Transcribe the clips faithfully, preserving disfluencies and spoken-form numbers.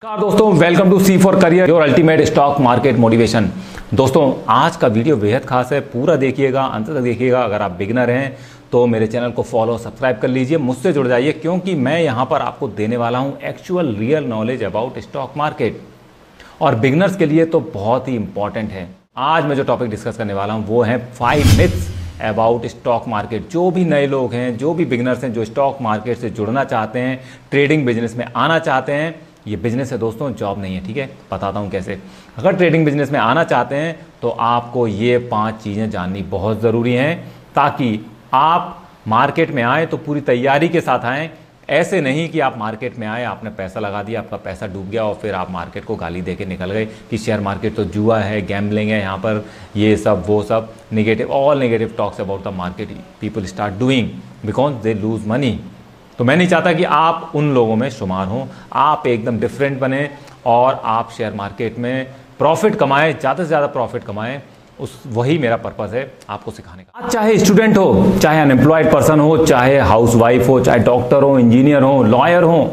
नमस्कार दोस्तों, welcome to C for career, your ultimate stock market motivation. दोस्तों, आज का वीडियो बेहद खास है, पूरा देखिएगा, अंत तक देखिएगा। अगर आप बिगिनर हैं तो मेरे चैनल को फॉलो सब्सक्राइब कर लीजिए, मुझसे जुड़ जाइए, क्योंकि मैं यहाँ पर आपको देने वाला हूँ actual real knowledge about stock market, और बिगिनर्स के लिए तो बहुत ही इंपॉर्टेंट है। आज मैं जो टॉपिक डिस्कस करने वाला हूँ वो है five myths about stock market. जो भी नए लोग हैं, जो भी बिगिनर्स हैं, जो स्टॉक मार्केट से जुड़ना चाहते हैं, ट्रेडिंग बिजनेस में आना चाहते हैं, ये बिजनेस है दोस्तों, जॉब नहीं है। ठीक है, बताता हूँ कैसे। अगर ट्रेडिंग बिजनेस में आना चाहते हैं तो आपको ये पांच चीज़ें जाननी बहुत ज़रूरी हैं, ताकि आप मार्केट में आए तो पूरी तैयारी के साथ आएँ। ऐसे नहीं कि आप मार्केट में आए, आपने पैसा लगा दिया, आपका पैसा डूब गया और फिर आप मार्केट को गाली दे के निकल गए कि शेयर मार्केट तो जुआ है, गैम्बलिंग है, यहाँ पर ये सब वो सब negative, all negative talks about the market people start doing because they lose money. तो मैं नहीं चाहता कि आप उन लोगों में शुमार हों। आप एकदम डिफरेंट बने और आप शेयर मार्केट में प्रॉफिट कमाएं, ज़्यादा से ज़्यादा प्रॉफिट कमाएं। उस वही मेरा पर्पस है आपको सिखाने का। आज चाहे स्टूडेंट हो, चाहे अनएम्प्लॉयड पर्सन हो, चाहे हाउसवाइफ हो, चाहे डॉक्टर हो, इंजीनियर हो, लॉयर हो,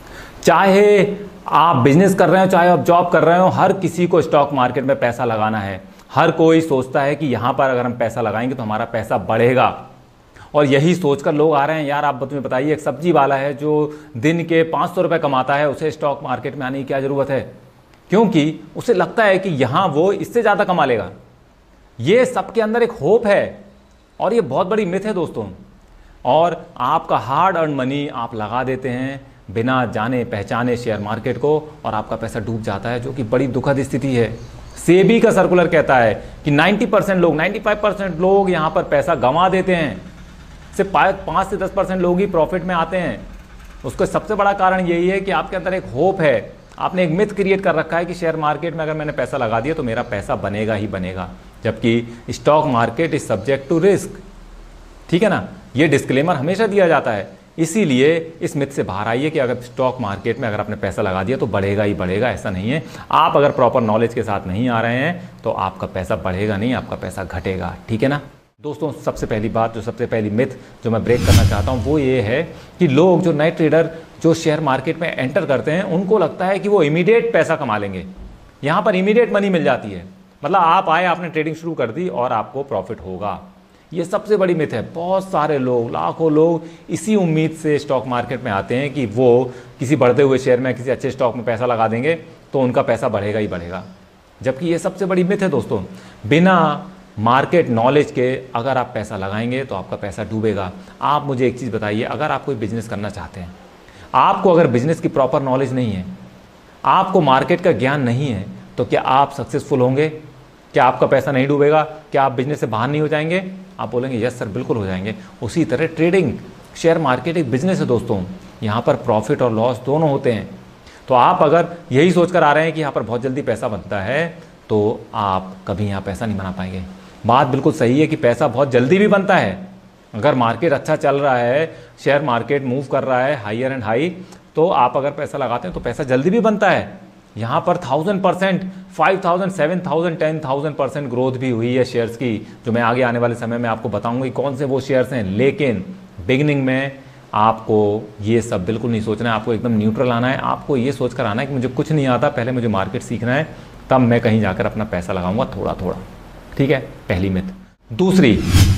चाहे आप बिजनेस कर रहे हो, चाहे आप जॉब कर रहे हो, हर किसी को स्टॉक मार्केट में पैसा लगाना है। हर कोई सोचता है कि यहाँ पर अगर हम पैसा लगाएंगे तो हमारा पैसा बढ़ेगा, और यही सोचकर लोग आ रहे हैं। यार आप तुम्हें बताइए, एक सब्जी वाला है जो दिन के पाँच सौ रुपये कमाता है, उसे स्टॉक मार्केट में आने की क्या ज़रूरत है? क्योंकि उसे लगता है कि यहाँ वो इससे ज़्यादा कमा लेगा। ये सबके अंदर एक होप है, और ये बहुत बड़ी मिथ है दोस्तों। और आपका हार्ड अर्न मनी आप लगा देते हैं बिना जाने पहचाने शेयर मार्केट को, और आपका पैसा डूब जाता है, जो कि बड़ी दुखद स्थिति है। सेबी का सर्कुलर कहता है कि नब्बे परसेंट लोग, पचानवे परसेंट लोग यहाँ पर पैसा गंवा देते हैं, सिर्फ पाँच से दस परसेंट लोग ही प्रॉफिट में आते हैं। उसका सबसे बड़ा कारण यही है कि आपके अंदर एक होप है। आपने एक मिथ क्रिएट कर रखा है कि शेयर मार्केट में अगर मैंने पैसा लगा दिया तो मेरा पैसा बनेगा ही बनेगा, जबकि stock market is subject to risk. ठीक है ना, ये डिस्क्लेमर हमेशा दिया जाता है। इसीलिए इस मिथ से बाहर आइए कि अगर स्टॉक मार्केट में अगर आपने पैसा लगा दिया तो बढ़ेगा ही बढ़ेगा, ऐसा नहीं है। आप अगर प्रॉपर नॉलेज के साथ नहीं आ रहे हैं तो आपका पैसा बढ़ेगा नहीं, आपका पैसा घटेगा। ठीक है ना दोस्तों, सबसे पहली बात, जो सबसे पहली मिथ जो मैं ब्रेक करना चाहता हूं वो ये है कि लोग, जो नए ट्रेडर जो शेयर मार्केट में एंटर करते हैं, उनको लगता है कि वो इमीडिएट पैसा कमा लेंगे। यहां पर इमीडिएट मनी मिल जाती है, मतलब आप आए, आपने ट्रेडिंग शुरू कर दी और आपको प्रॉफिट होगा। ये सबसे बड़ी मिथ है। बहुत सारे लोग, लाखों लोग इसी उम्मीद से स्टॉक मार्केट में आते हैं कि वो किसी बढ़ते हुए शेयर में, किसी अच्छे स्टॉक में पैसा लगा देंगे तो उनका पैसा बढ़ेगा ही बढ़ेगा, जबकि ये सबसे बड़ी मिथ है दोस्तों। बिना मार्केट नॉलेज के अगर आप पैसा लगाएंगे तो आपका पैसा डूबेगा। आप मुझे एक चीज़ बताइए, अगर आप कोई बिजनेस करना चाहते हैं, आपको अगर बिजनेस की प्रॉपर नॉलेज नहीं है, आपको मार्केट का ज्ञान नहीं है, तो क्या आप सक्सेसफुल होंगे? क्या आपका पैसा नहीं डूबेगा? क्या आप बिजनेस से बाहर नहीं हो जाएंगे? आप बोलेंगे यस सर, बिल्कुल हो जाएंगे। उसी तरह ट्रेडिंग, शेयर मार्केट एक बिजनेस है दोस्तों, यहाँ पर प्रॉफिट और लॉस दोनों होते हैं। तो आप अगर यही सोचकर आ रहे हैं कि यहाँ पर बहुत जल्दी पैसा बनता है, तो आप कभी यहाँ पैसा नहीं बना पाएंगे। बात बिल्कुल सही है कि पैसा बहुत जल्दी भी बनता है। अगर मार्केट अच्छा चल रहा है, शेयर मार्केट मूव कर रहा है हायर एंड हाई, तो आप अगर पैसा लगाते हैं तो पैसा जल्दी भी बनता है। यहाँ पर thousand percent, five thousand, seven thousand, ten thousand percent growth भी हुई है शेयर्स की, जो मैं आगे आने वाले समय में आपको बताऊंगा कि कौन से वो शेयर्स हैं। लेकिन बिगिनिंग में आपको ये सब बिल्कुल नहीं सोचना है, आपको एकदम न्यूट्रल आना है। आपको ये सोच कर आना है कि मुझे कुछ नहीं आता, पहले मुझे मार्केट सीखना है, तब मैं कहीं जाकर अपना पैसा लगाऊंगा थोड़ा थोड़ा। ठीक है, पहली मिथ। दूसरी,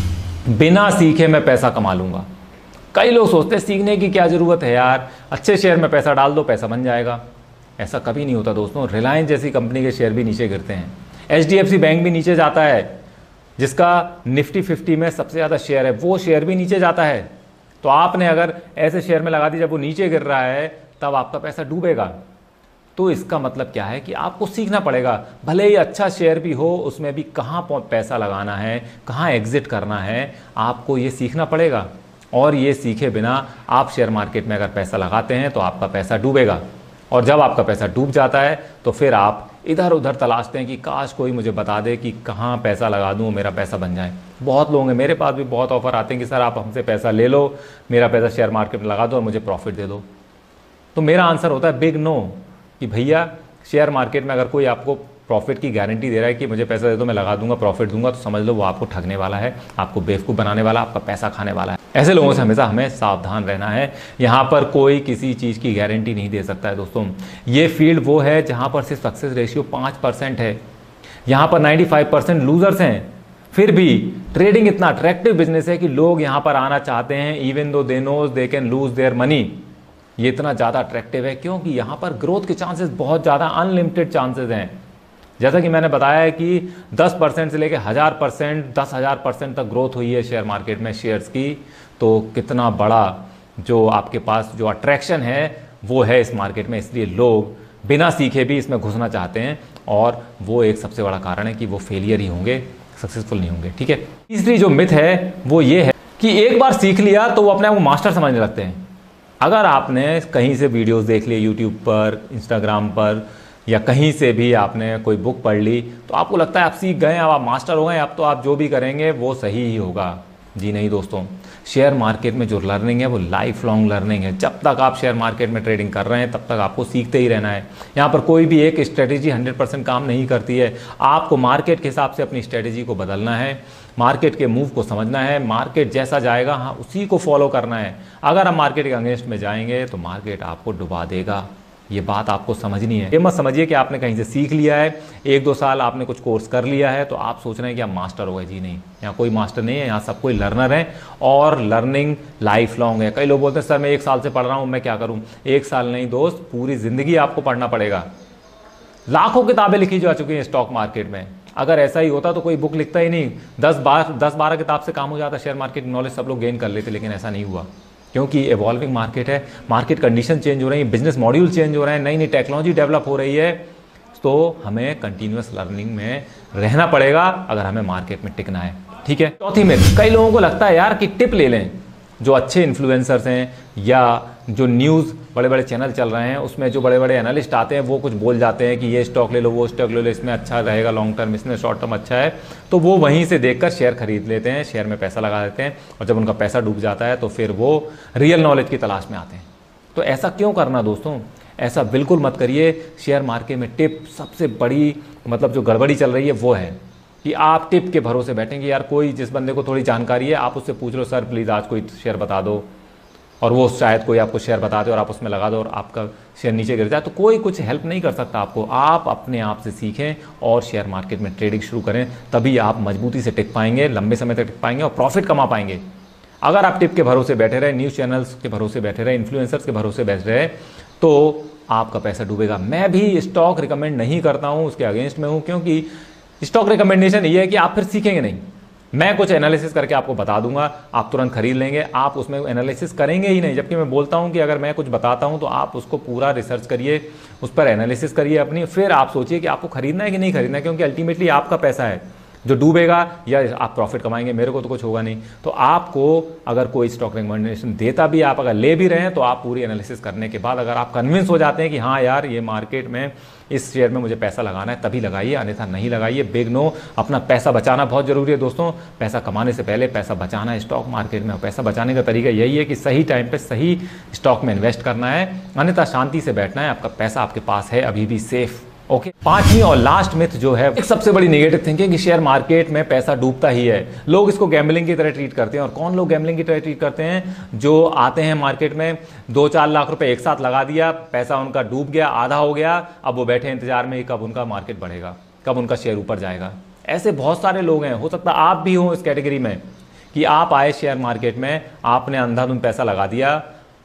बिना सीखे मैं पैसा कमा लूंगा। कई लोग सोचते हैं सीखने की क्या ज़रूरत है यार, अच्छे शेयर में पैसा डाल दो, पैसा बन जाएगा। ऐसा कभी नहीं होता दोस्तों। रिलायंस जैसी कंपनी के शेयर भी नीचे गिरते हैं, H D F C bank भी नीचे जाता है, जिसका निफ्टी फिफ्टी में सबसे ज़्यादा शेयर है, वो शेयर भी नीचे जाता है। तो आपने अगर ऐसे शेयर में लगा दी जब वो नीचे गिर रहा है, तब आपका पैसा डूबेगा। तो इसका मतलब क्या है कि आपको सीखना पड़ेगा। भले ही अच्छा शेयर भी हो, उसमें भी कहाँ पैसा लगाना है, कहाँ एग्जिट करना है, आपको ये सीखना पड़ेगा। और ये सीखे बिना आप शेयर मार्केट में अगर पैसा लगाते हैं तो आपका पैसा डूबेगा। और जब आपका पैसा डूब जाता है तो फिर आप इधर उधर तलाशते हैं कि काश कोई मुझे बता दे कि कहाँ पैसा लगा दूँ, मेरा पैसा बन जाए। बहुत लोग हैं, मेरे पास भी बहुत ऑफर आते हैं कि सर आप हमसे पैसा ले लो, मेरा पैसा शेयर मार्केट में लगा दो और मुझे प्रॉफिट दे दो। तो मेरा आंसर होता है बिग नो, कि भैया शेयर मार्केट में अगर कोई आपको प्रॉफिट की गारंटी दे रहा है कि मुझे पैसा दे दो, मैं लगा दूंगा, प्रॉफिट दूंगा, तो समझ लो वो आपको ठगने वाला है, आपको बेवकूफ़ बनाने वाला, आपका पैसा खाने वाला है। ऐसे लोगों से हमेशा हमें सावधान रहना है। यहाँ पर कोई किसी चीज़ की गारंटी नहीं दे सकता है दोस्तों। ये फील्ड वो है जहाँ पर सिर्फ सक्सेस रेशियो पाँच परसेंट है, यहाँ पर पचानवे परसेंट लूजर्स हैं। फिर भी ट्रेडिंग इतना अट्रैक्टिव बिजनेस है कि लोग यहाँ पर आना चाहते हैं, even though they knows they can lose their money. ये इतना ज़्यादा अट्रैक्टिव है क्योंकि यहाँ पर ग्रोथ के चांसेस बहुत ज़्यादा अनलिमिटेड चांसेस हैं। जैसा कि मैंने बताया है कि दस परसेंट से लेकर हज़ार परसेंट दस हज़ार परसेंट तक ग्रोथ हुई है शेयर मार्केट में शेयर्स की। तो कितना बड़ा जो आपके पास जो अट्रैक्शन है वो है इस मार्केट में, इसलिए लोग बिना सीखे भी इसमें घुसना चाहते हैं और वो एक सबसे बड़ा कारण है कि वो फेलियर ही होंगे, सक्सेसफुल नहीं होंगे। ठीक है। तीसरी जो मिथ है वो ये है कि एक बार सीख लिया तो वो अपने आप को मास्टर समझने लगते हैं। अगर आपने कहीं से वीडियोस देख लिए यूट्यूब पर, इंस्टाग्राम पर या कहीं से भी आपने कोई बुक पढ़ ली तो आपको लगता है आप सीख गए, अब आप मास्टर हो गए, अब तो आप जो भी करेंगे वो सही ही होगा। जी नहीं दोस्तों, शेयर मार्केट में जो लर्निंग है वो लाइफ लॉन्ग लर्निंग है। जब तक आप शेयर मार्केट में ट्रेडिंग कर रहे हैं तब तक आपको सीखते ही रहना है। यहाँ पर कोई भी एक स्ट्रेटेजी हंड्रेड परसेंट काम नहीं करती है। आपको मार्केट के हिसाब से अपनी स्ट्रेटेजी को बदलना है, मार्केट के मूव को समझना है, मार्केट जैसा जाएगा हाँ उसी को फॉलो करना है। अगर हम मार्केट के अगेंस्ट में जाएंगे तो मार्केट आपको डुबा देगा। ये बात आपको समझनी है। ये मत समझिए कि आपने कहीं से सीख लिया है, एक दो साल आपने कुछ कोर्स कर लिया है तो आप सोच रहे हैं कि आप मास्टर हो गए। जी नहीं, यहाँ कोई मास्टर नहीं है, यहाँ सब कोई लर्नर है और लर्निंग लाइफ लॉन्ग है। कई लोग बोलते हैं सर मैं एक साल से पढ़ रहा हूँ, मैं क्या करूँ? एक साल नहीं दोस्त, पूरी ज़िंदगी आपको पढ़ना पड़ेगा। लाखों किताबें लिखी जा चुकी हैं स्टॉक मार्केट में। अगर ऐसा ही होता तो कोई बुक लिखता ही नहीं, दस बार दस बारह किताब से काम हो जाता, शेयर मार्केट की नॉलेज सब लोग गेन कर लेते। लेकिन ऐसा नहीं हुआ क्योंकि एवॉल्विंग मार्केट है, मार्केट कंडीशन चेंज हो रही है, बिजनेस मॉड्यूल चेंज हो रहे हैं, नई नई टेक्नोलॉजी डेवलप हो रही है। तो हमें कंटिन्यूस लर्निंग में रहना पड़ेगा अगर हमें मार्केट में टिकना है। ठीक है। चौथी में कई लोगों को लगता है यार कि टिप ले लें, जो अच्छे इन्फ्लुएंसर्स हैं या जो न्यूज़ बड़े बड़े चैनल चल रहे हैं उसमें जो बड़े बड़े एनालिस्ट आते हैं वो कुछ बोल जाते हैं कि ये स्टॉक ले लो, वो स्टॉक ले लो, इसमें अच्छा रहेगा लॉन्ग टर्म, इसमें शॉर्ट टर्म अच्छा है, तो वो वहीं से देखकर शेयर खरीद लेते हैं, शेयर में पैसा लगा देते हैं और जब उनका पैसा डूब जाता है तो फिर वो रियल नॉलेज की तलाश में आते हैं। तो ऐसा क्यों करना दोस्तों? ऐसा बिल्कुल मत करिए। शेयर मार्केट में टिप सबसे बड़ी मतलब जो गड़बड़ी चल रही है वो है कि आप टिप के भरोसे बैठेंगे। यार कोई जिस बंदे को थोड़ी जानकारी है आप उससे पूछ लो सर प्लीज़ आज कोई शेयर बता दो, और वो शायद कोई आपको शेयर बता दे और आप उसमें लगा दो और आपका शेयर नीचे गिर जाए, तो कोई कुछ हेल्प नहीं कर सकता आपको। आप अपने आप से सीखें और शेयर मार्केट में ट्रेडिंग शुरू करें, तभी आप मजबूती से टिक पाएंगे, लंबे समय तक टिक पाएंगे और प्रॉफिट कमा पाएंगे। अगर आप टिप के भरोसे बैठे रहे, न्यूज़ चैनल्स के भरोसे बैठे रहे, इन्फ्लुएंसर्स के भरोसे बैठ रहे तो आपका पैसा डूबेगा। मैं भी स्टॉक रिकमेंड नहीं करता हूँ, उसके अगेंस्ट में हूँ, क्योंकि स्टॉक रिकमेंडेशन ये है कि आप फिर सीखेंगे नहीं। मैं कुछ एनालिसिस करके आपको बता दूंगा, आप तुरंत खरीद लेंगे, आप उसमें एनालिसिस करेंगे ही नहीं। जबकि मैं बोलता हूं कि अगर मैं कुछ बताता हूं तो आप उसको पूरा रिसर्च करिए, उस पर एनालिसिस करिए अपनी, फिर आप सोचिए कि आपको खरीदना है कि नहीं खरीदना है, क्योंकि अल्टीमेटली आपका पैसा है जो डूबेगा या आप प्रॉफिट कमाएंगे, मेरे को तो कुछ होगा नहीं। तो आपको अगर कोई स्टॉक रिकमेंडेशन देता भी, आप अगर ले भी रहे हैं, तो आप पूरी एनालिसिस करने के बाद अगर आप कन्विंस हो जाते हैं कि हाँ यार ये मार्केट में इस शेयर में मुझे पैसा लगाना है, तभी लगाइए, अन्यथा नहीं लगाइए। Big no. अपना पैसा बचाना बहुत ज़रूरी है दोस्तों। पैसा कमाने से पहले पैसा बचाना है स्टॉक मार्केट में। पैसा बचाने का तरीका यही है कि सही टाइम पे सही स्टॉक में इन्वेस्ट करना है, अन्यथा शांति से बैठना है। आपका पैसा आपके पास है अभी भी सेफ। ओके। पांचवी और लास्ट मिथ जो है, एक सबसे बड़ी नेगेटिव थिंकिंग कि शेयर मार्केट में पैसा डूबता ही है। लोग इसको गैम्बलिंग की तरह ट्रीट करते हैं। और कौन लोग गैम्बलिंग की तरह ट्रीट करते हैं? जो आते हैं मार्केट में, दो चार लाख रुपए एक साथ लगा दिया, पैसा उनका डूब गया, आधा हो गया, अब वो बैठे इंतजार में कब उनका मार्केट बढ़ेगा, कब उनका शेयर ऊपर जाएगा। ऐसे बहुत सारे लोग हैं, हो सकता है आप भी हो इस कैटेगरी में, कि आप आए शेयर मार्केट में, आपने अंधाधुंध पैसा लगा दिया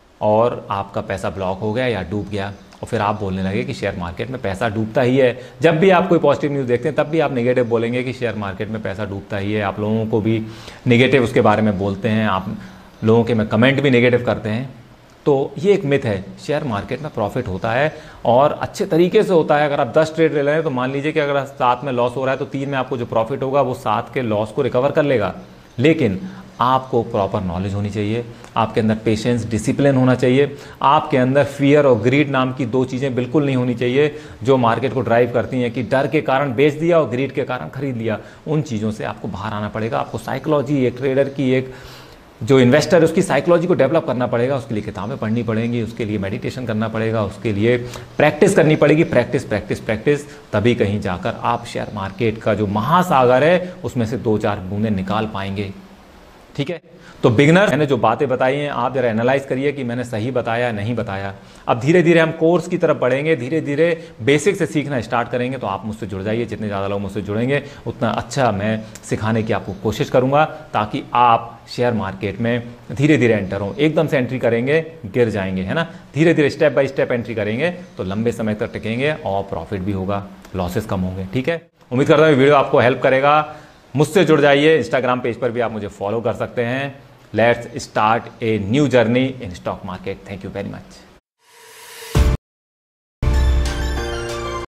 और आपका पैसा ब्लॉक हो गया या डूब गया, और फिर आप बोलने लगे कि शेयर मार्केट में पैसा डूबता ही है। जब भी आप कोई पॉजिटिव न्यूज़ देखते हैं तब भी आप नेगेटिव बोलेंगे कि शेयर मार्केट में पैसा डूबता ही है। आप लोगों को भी नेगेटिव उसके बारे में बोलते हैं, आप लोगों के में कमेंट भी नेगेटिव करते हैं। तो ये एक मिथ है। शेयर मार्केट में प्रॉफिट होता है और अच्छे तरीके से होता है। अगर आप दस ट्रेड ले रहे हैं तो मान लीजिए कि अगर सात में लॉस हो रहा है तो तीन में आपको जो प्रॉफिट होगा वो सात के लॉस को रिकवर कर लेगा। लेकिन आपको प्रॉपर नॉलेज होनी चाहिए, आपके अंदर पेशेंस, डिसिप्लिन होना चाहिए, आपके अंदर फियर और ग्रीड नाम की दो चीज़ें बिल्कुल नहीं होनी चाहिए जो मार्केट को ड्राइव करती हैं कि डर के कारण बेच दिया और ग्रीड के कारण खरीद लिया। उन चीज़ों से आपको बाहर आना पड़ेगा। आपको साइकोलॉजी, एक ट्रेडर की, एक जो इन्वेस्टर है उसकी साइकोलॉजी को डेवलप करना पड़ेगा। उसके लिए किताबें पढ़नी पड़ेंगी, उसके लिए मेडिटेशन करना पड़ेगा, उसके लिए प्रैक्टिस करनी पड़ेगी। प्रैक्टिस प्रैक्टिस प्रैक्टिस तभी कहीं जाकर आप शेयर मार्केट का जो महासागर है उसमें से दो चार बूंदें निकाल पाएंगे। ठीक है। तो बिगनर, मैंने जो बातें बताई हैं आप जरा एनालाइज करिए कि मैंने सही बताया नहीं बताया। अब धीरे धीरे हम कोर्स की तरफ बढ़ेंगे, धीरे धीरे बेसिक से सीखना स्टार्ट करेंगे। तो आप मुझसे जुड़ जाइए, जितने ज़्यादा लोग मुझसे जुड़ेंगे उतना अच्छा मैं सिखाने की आपको कोशिश करूँगा, ताकि आप शेयर मार्केट में धीरे धीरे एंटर हों। एकदम से एंट्री करेंगे गिर जाएंगे, है ना। धीरे धीरे स्टेप बाय स्टेप एंट्री करेंगे तो लंबे समय तक टिकेंगे और प्रॉफिट भी होगा, लॉसेस कम होंगे। ठीक है, उम्मीद करता हूँ वीडियो आपको हेल्प करेगा। मुझसे जुड़ जाइए, इंस्टाग्राम पेज पर भी आप मुझे फॉलो कर सकते हैं। Let's start a new journey in stock market. Thank you very much.